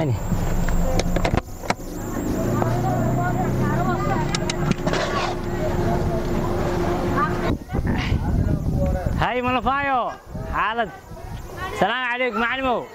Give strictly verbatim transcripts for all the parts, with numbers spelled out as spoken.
يعني هاي ملفايو حالد السلام عليكم معلمو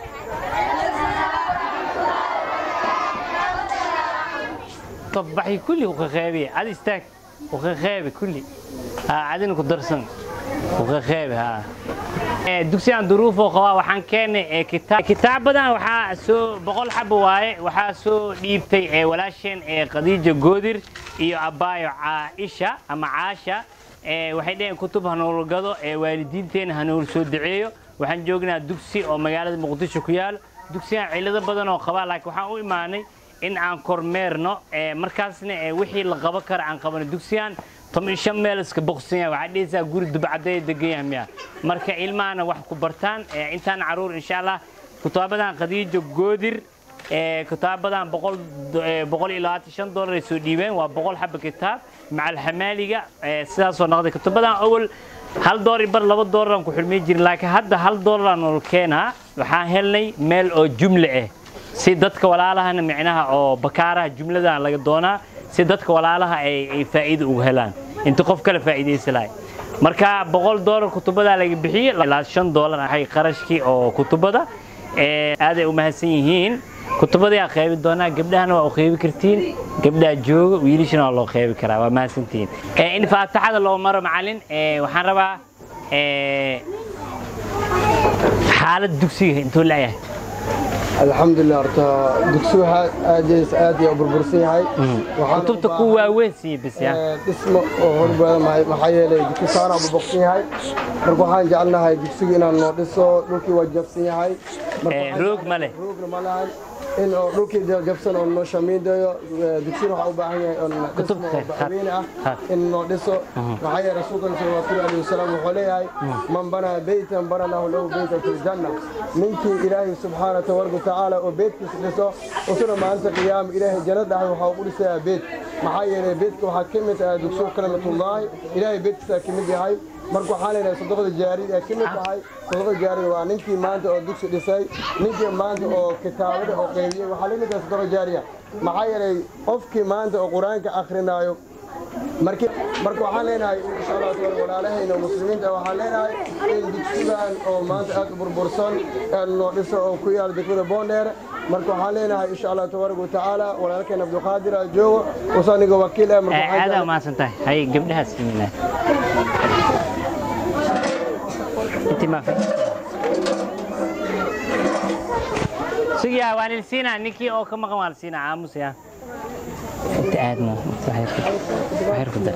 طبحي كلي وخخابي عاد استاك وخخابي كلي ها عادين كدرسن وخخابي ها dugsi aan duruufo qaba waxaan keenay kitaab kitaab badan waxa soo boqol xabo waaye waxa soo dhiibtay ee walaasheen ee Khadiija Goodir iyo Abaayo Aisha ama Aasha ee waxay dheen kutub hanool gado ee waalidiinteen hanool soo duceeyo waxaan joognaa dugsi oo magaalada Muqdisho ku yaal dugsiga cilado badan oo qaba laakiin waxaan u imaanay in aan kormeerno ee markaasna ee wixii la qaban karo aan qabano dugsigan toban shan meel iska boqsiya waxa dhisa guri dubcadeed degan yahay marka ilmaana wax ku bartaan intaan caruur insha Allah kutaabadan Khadiija Goodir ee kutaabadan boqol boqol iyo labaatan iyo shan dollar ay soo dhiibeen waa boqol xabo kitaab macal xamaaliga sidaas oo noqday kutaabadan awal hal dollar bar laba dollar aan ku xirmay jirin laakiin hadda hal dollar aan keenaa waxaan helnay meel oo jumle ah si dadka walaalahana micnaha oo bakaaraha jumladan laga doonaa si dadka walaalaha ay faa'iido ugu helaan inta qof kale faa'iideysanay marka boqol dollar kutubada laga bixiyay ilaa shan dollar ay qarashkii oo kutubada ee aad ay u mahadsan yihiin kutubada ay qayb doonaa gabdhahana waa u qayb kartiin gabdhaha jooga wiilashana waa loo qayb karaa waa mahadsantiin ee in faataxada loo maro macallin ee waxaan rabaa ee xaalad dugsiga intuu leeyahay الحمد لله أرتا دكسوها أجلس آدي أو بربرسي هاي كتبت قوة وينسي بس يا اسمه هرب ما محيي لي دكسانا أبو بقسي هاي مرقوحان جعلنا هاي دكسونا نودسو روكي وجبسي هاي روك ماله روك ماله هاي إن روكي جبسنا إنه شميد دكسونا أو بعهي إن كتب خير إن نودسو محيي رسول الله صلى الله عليه وسلم وحليه هاي من بنى بيتا بنى له له بيتا في الجنة منك إلهي سبحانه وتعالى تعالى وبيت كسلسو وصلنا مع أنت قيام إلهي جند أحد وحاول سيا بيت محايا بيتك وحكمت دكتور كلمة الله إلهي بيت كلمة هاي مركو حالنا صدقة الجاري كلمة هاي صدقة الجاري وعنينكي ما أنت أو دكتور دساي نيجي ما أنت أو كتابة أو قيمية وحالنا صدقة الجارية محايا أفكي ما أنت أو قرآن كآخرنا يو مركي مركو حالنا إن شاء الله تعالى ولا عليه إنه مسلمين ده حالنا إن دكتوران أو ما أنت أكبر برسون إنه لسه أو كيال دكتور بونير مركو حالنا إن شاء الله تبارك وتعالى ولكن عبد القادر جو وصاني وكيل مركو هذا ما سنتهي هاي قبلها سنين أنت ما في سيا وان السينا نيكي أو كم كم السينا عاموس يا أنت قاعد مو صحيح صحيح كده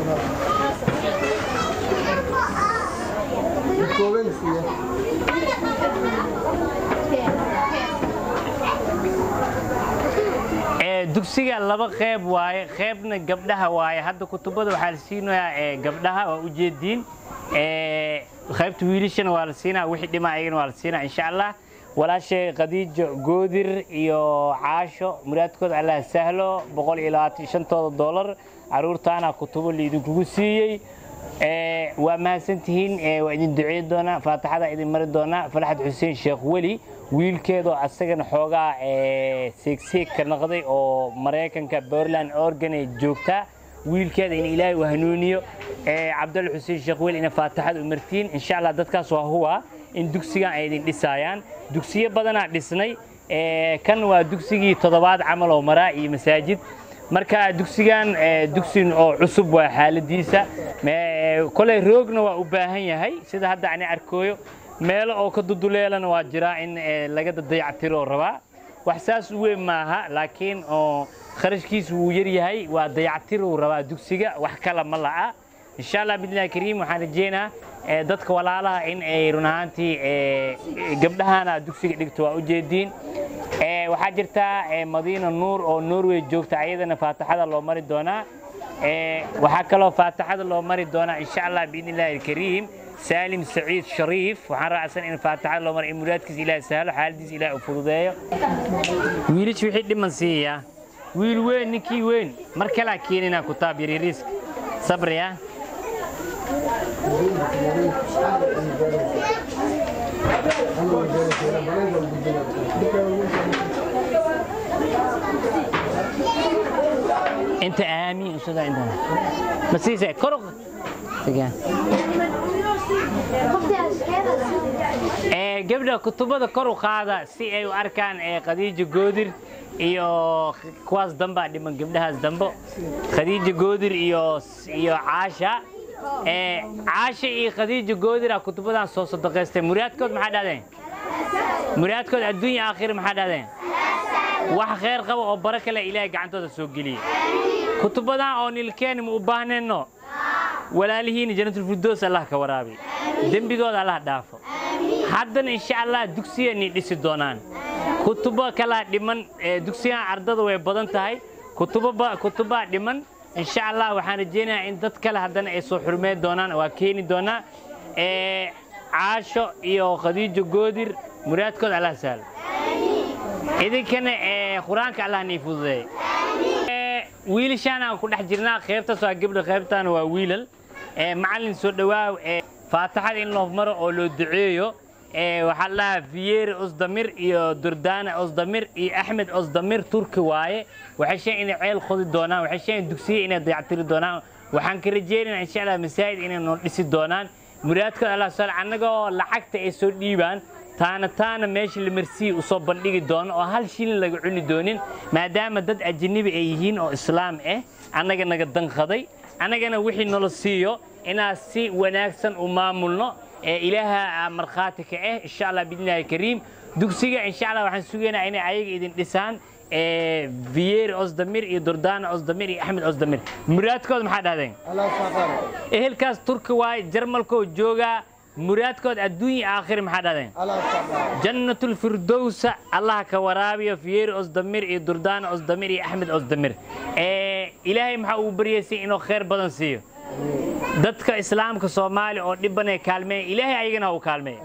dugsiga laba qayb waaye qaybna gabdhaha waaye hadda kutubada waxa la siinayaa ee gabdhaha waa u jeedin ee qaybta wiilashana waa la siinaa wixii dhimaayeen waa la siinaa insha Allah walaashay Khadiija Goodir iyo Caasho muraadkooda Allah sahlo boqol iyo labaatan iyo shan dollar caruurtaana kutubo liidinku siiyay ee waa mahadsantihiin ee waa idin duceyn doona faataxada idin mari doona Falaxad Xuseen Sheekh Wali wiilkeedo asagana xoogaa ee seegseeg ka noqday oo Mareykanka Portland Oregon ay joogta wiilkeeda in Ilaahay u hanuuniyo ee Cabdul Xuseen Sheekh Wali in faataxada u martiin insha Allah dadkaas waa huwa in dugsiga ay idin dhisayaan dugsiyo badan aan dhisnay ee kan waa dugsigii toddobaad camal oo maraa iyo masaajid marka dugsigan dugsin oo cusub waa xaaladiisa kolay roogna waa u baahan yahay sida hadda aan arkooyo meel oo ka duduleelana waa jira in laga dayactiro rabaa wax saas u weyn maaha laakiin oo kharashkiisu uu yar yahay waa dayactiro rabaa dugsiga wax kala ma la'a insha Allah billahi kariim waxaan rajeenaa dadka walaalaha in ay runaantii gabdhahana dugsiga dhigto waa u jeedin ee waxa jirta Madiina Nuur oo Norway joogta ayadana faataxada loo mari doona ee waxa kale oo faataxada loo mari doona insha Allah billahi kariim سالم سعيد شريف وحن رأسا إن فاتحة الله مر إمراتكس إلى سهل حالديس إلى أفضل ويلش في حد من سيا ويل وين نكي وين مركلا كيننا كتاب يري ريسك صبر يا انت امين استاذ عندنا بس يسا كرق ee gabdha kutubada kor u qaada si ay u arkaan ee Khadiija Goodir iyo kuwaas damba dhiman gabdhahaas dambo Khadiija Goodir iyo iyo Caasha ee Caasha iyo Khadiija Goodir kutubadan soo sadaqaystay muraadkood maxaa dhaadeen muraadkood adduunyo aakhir maxaa dhaadeen wax khayr qabo oo baraka leh Ilaahay gacantooda soo geliye kutubadan oo nilkeen u baahneenno walaalihiin jannatul firdaws Allah ka waraabi dambigooda Allah dhaafo haddana insha Allah dugsiyani dhisi doonaan kutuba kala dhiman dugsiga ardada way badan tahay kutuba kutuba dhiman insha Allah waxaan rajeynayaa in dad kale haddana ay soo xurmeey doonaan waa keeni doonaa ee Caasho iyo Khadiija Goodir muraadkooda Allah saal idinkana ee quraanka Allah ni fududeey ee wiilashana ku dhex jirnaa qaybtaas waa gabdho qaybtaan waa wiilal ee macallin soo dhawaaw ee faataxada in loo maro oo loo duceeyo ee waxa la Fiyer Osdamir iyo Durdana Osdamir iyo Ahmed Osdamir Turki waaye waxay sheegeen inay ceel qodi doonaan waxay sheegeen dugsiga inay dayactiri doonaan waxaan ka rajeynayaa insha Allah masaajid inay noo dhisi doonaan muraadka Allah sal anaga oo lacagta ay soo dhiibaan taana taana meesha la marsi u soo bandhigi doono oo hal shilin laga cuni doonin maadaama dad ajnabi ay yihiin oo islaam ah anaga naga danqaday anagana wixii nolo siiyo inaa si wanaagsan u maamulno ee ilaaha marxaatika ah insha Allah bidnaahi kariim dugsiga insha Allah waxaan sugeynaa inay ayaga idin dhisaan ee Fiyer Osdamir iyo Durdana Osdamir iyo Ahmed Osdamir muraadkood maxaa dhaadeen Allah saaqar ehelkaas Turki waay Jarmalko jooga muraadkood adduunyo aakhir maxaa dhaadeen Allah saaqar jannatul firdaws Allah ka waraabiyo Fiyer Osdamir iyo Durdana Osdamir iyo Ahmed Osdamir ee ilaahay maxaa uu bariyay inuu khayr badan siiyo dadka islaamka Soomaali oo dhibanay kaalmee ilaahay ayagana uu kaalmee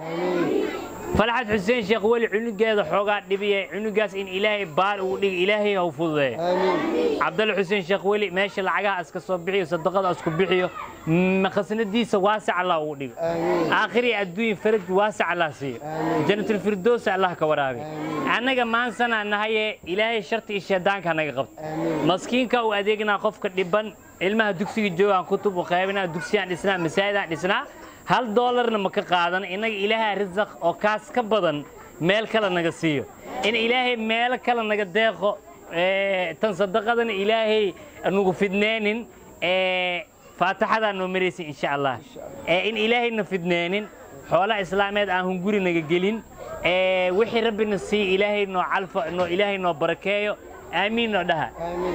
Falaxad Xuseen Sheekh Wali cunugeeda xoogaa dhibiyay cunugaas in ilaahay baar uu dhig ilaahay uu fududeeyo amiin Abdul Xuseen Sheekh Wali meesha lacagaha iska soo bixiyo sadaqada isku bixiyo maqasnadiisa waasic Allah uu dhig amiin aakhiri adduun faraj waasic Allah siiyo jannatul firdaws Allah ka waraabi anaga maansana nahaye ilaahay sharti iyo sheedaanka naga qabto maskiinka uu adeegna qofka dhiban ilmaha dugsiga joogan kutub u qaybina dugsiyan dhisnaa masaajida dhisnaa hal doolarna ma ka qaadan inaga ilaahay rizq oo kaas ka badan meel kale naga siiyo in ilaahay meel kale naga deeqo ee tan sadaqadana ilaahay anugu fidneenin ee faataxada noo mareysi insha Allah ee in ilaahay na fidneenin xoolo islaameed aan hunguri naga gelin ee wixii rabbina sii ilaahay noo calfa noo ilaahay noo barakeeyo aamiin oo dhaha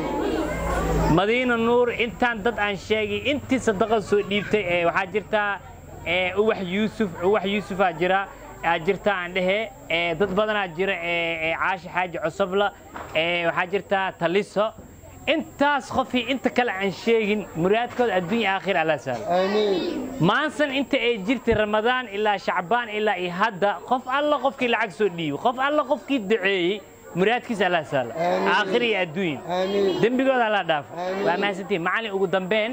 aamiin Madiina Nuur intaan dad aan sheegay intii sadaqa soo dhiibtay ee waxa jirta ee uwax Yuusuf uwax Yuusuf ajira ajirta aan dhahe ee dad badan ajira ee Caashi Xaaji Cusubla ee waxa jirta Taliso intaas qofi inta kale aan sheegin muraadkood adduunyo aakhir Allah saal aamiin maansan inta ay jirtay Ramadaan ilaa Shacbaan ilaa i hadda qof alla qofkii lacag soo dhiibo qof alla qofkii duceeyay muraadkiisa Allah saal aakhiri adduun aamiin dambigooda Allah dhaaf waa maasantii macallin ugu dambeyn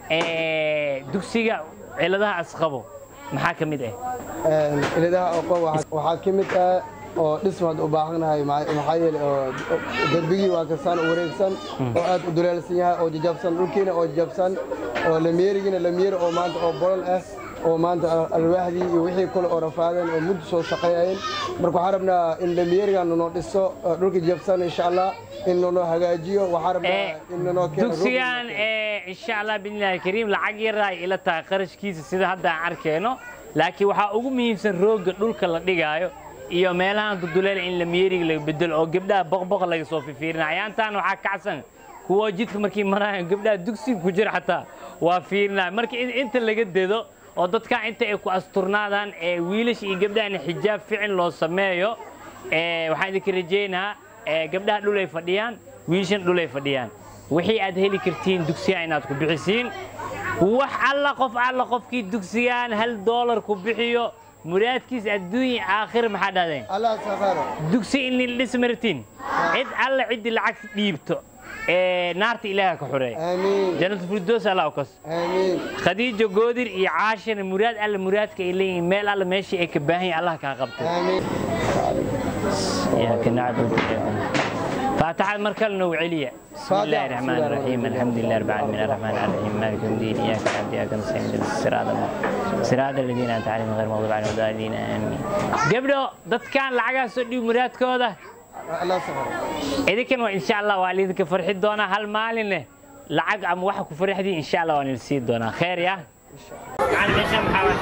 ee dugsiga ciladaha asqabo maxaa kamid ah ee ciladaha aqoon waxa kamid ah oo dhismaad u baahanahay maxaa yeelay oo darbigi waa ka saan wareegsan oo aad u duleelsan yahay oo jajabsan dhulkiina oo jabsan oo la meerigina la meer oo maanta oo bolol ah oo maanta alwaaxdii iyo wixii kale oo rafaadeen oo muddo soo shaqeeyeen marka waxaan rabnaa in la meerigan noo dhiso dhulka jabsan insha Allah in noo hagaajiyo waxaan rabnaa in noo keeno dugsigan ee insha Allah billahi kariim lacag yaray ila taa qarashkiisa sida hadda aan arkeyno laakiin waxa ugu muhiimsan rooga dhulka la dhigaayo iyo meelaha duduleel in la meeriga laga bedelo oo gabdhaha boqboq laga soo fiirinayo ayaantan waxa kacsan kuwa jidka markii marayaan gabdhaha dugsiga ku jira xataa waa fiirinaa markii inta laga dedo oo dadka inta ay ku asturnaadaan ee wiilash iyo gabdhaha xijaab fiican loo sameeyo ee waxaan idin rajeynaa ee gabdhaha dhul ay fadhiyaan wiilashan dhul ay fadhiyaan wixii aad heli kartiin dugsiga inaad ku bixisiin wax alla qof alla qofkii dugsigan hal doolar ku bixiyo muraadkiis adduunyo aakhir maxaa dhaadeen Allah saaqaro dugsi in dhismartiin cid alla cid lacag dhiibto ee naarta ilaaha ka xureey aamiin jannatul firdaws Allah u kas aamiin Khadiija Goodir iyo Caashir muraad alla muraadka ay leeyihiin meel alla meeshii ay ka baahan Allah ka qabto aamiin يا كنعبد فاتحة مركل نوعية بسم الله الرحمن الرحيم الحمد لله رب العالمين الرحمن الرحيم مالك يوم الدين إياك نعبد وإياك نستعين اهدنا الصراط صراط الذين أنعمت عليهم غير المغضوب عليهم ولا الضالين آمين قبله dad kan lacaga soo dhib muraadkooda الله سبحانه idinkan waa insha Allah waa idinka farxid doona hal maalin leh lacag ama wax ku farxidii insha Allah waan ilsiin doona khair ya aan meeshan maxaa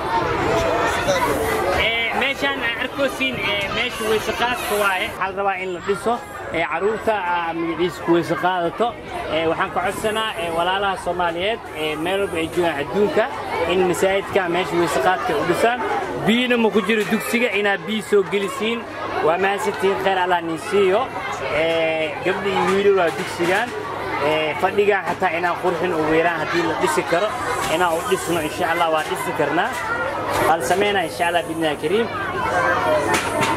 ee meeshan arkoosin ee meesha way saqaadka waaye hal rabaa in la dhiso ee caruurta magaciisa ku weysa qaadato ee waxaan ka codsanaa ee walaalaha Soomaaliyeed ee meel walba ay joogaan adduunka in masaajidka meesha weysa qaadka u dhisaan biina ma ku jiro dugsiga ina bii soo gelisiin waa maasantiin khair Allah nisiyo ee gabdhi wiilal waa dugsigan ee fadhiga xataa ina qurxin oo weeraan hadii la dhisi karo ina u dhisno insha Allah waa dhisi karnaa hal sameeyna insha Allah bidna kariim